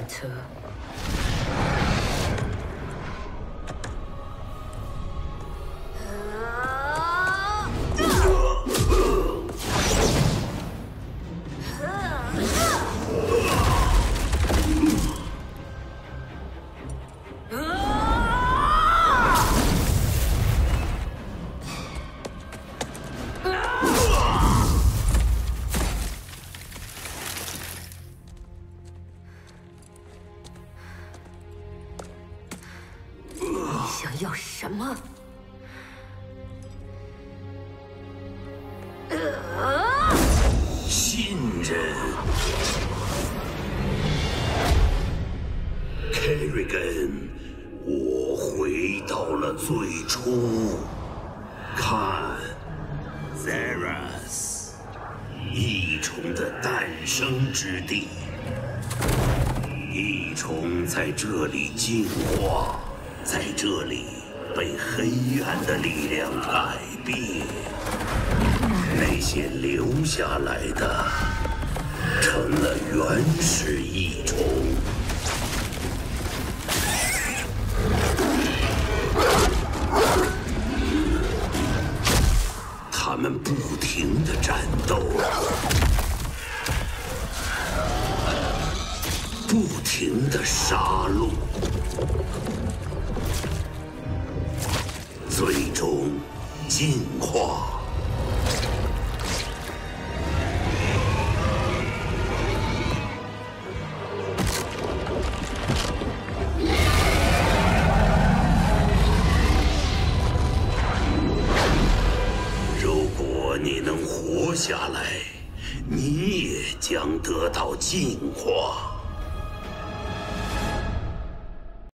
车。想要什么？ 信任 ，Kerrigan， 我回到了最初。看 ，Zeras， 异虫的诞生之地。异虫在这里进化。 在这里被黑暗的力量改变，那些留下来的成了原始异虫。他们不停地战斗，不停地杀戮。 最终进化。如果你能活下来，你也将得到进化。